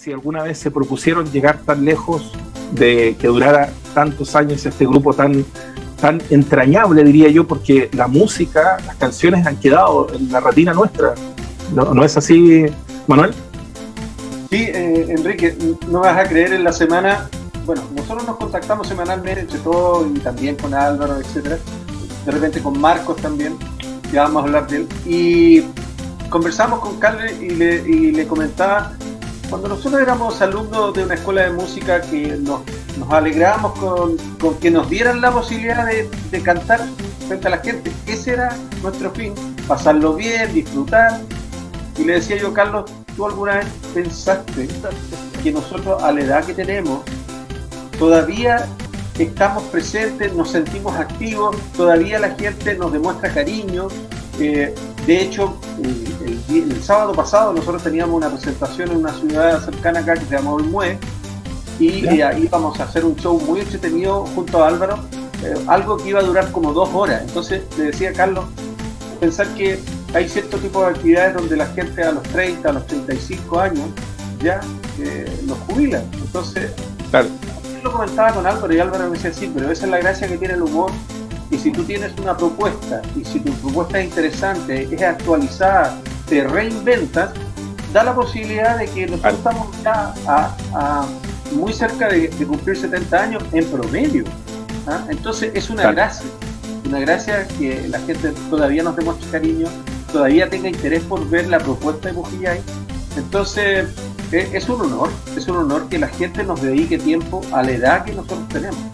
si alguna vez se propusieron llegar tan lejos, de que durara tantos años este grupo tan entrañable, diría yo, porque la música, las canciones han quedado en la retina nuestra. ¿No es así, Manuel? Sí, Enrique, no vas a creer, en la semana, bueno, nosotros nos contactamos semanalmente entre todos y también con Álvaro, etcétera, de repente con Marcos también, ya vamos a hablar de él, y conversamos con Carlos y le comentaba, cuando nosotros éramos alumnos de una escuela de música, que nos alegramos con que nos dieran la posibilidad de cantar frente a la gente. Ese era nuestro fin, pasarlo bien, disfrutar. Y le decía yo, Carlos, ¿tú alguna vez pensaste que nosotros, a la edad que tenemos, todavía estamos presentes, nos sentimos activos, todavía la gente nos demuestra cariño? De hecho, el sábado pasado nosotros teníamos una presentación en una ciudad cercana acá que se llama Olmué, y ahí íbamos a hacer un show muy entretenido junto a Álvaro, algo que iba a durar como 2 horas. Entonces le decía a Carlos, pensar que hay cierto tipo de actividades donde la gente a los 30, a los 35 años ya los jubilan. Entonces, claro, yo lo comentaba con Álvaro y Álvaro me decía, sí, pero esa es la gracia que tiene el humor. Y si tú tienes una propuesta, y si tu propuesta es interesante, es actualizada, te reinventas, da la posibilidad de que nosotros estamos ya muy cerca de cumplir 70 años en promedio. Entonces es una gracia que la gente todavía nos demuestre cariño, todavía tenga interés por ver la propuesta de Bujillay. Entonces es un honor que la gente nos dedique tiempo a la edad que nosotros tenemos.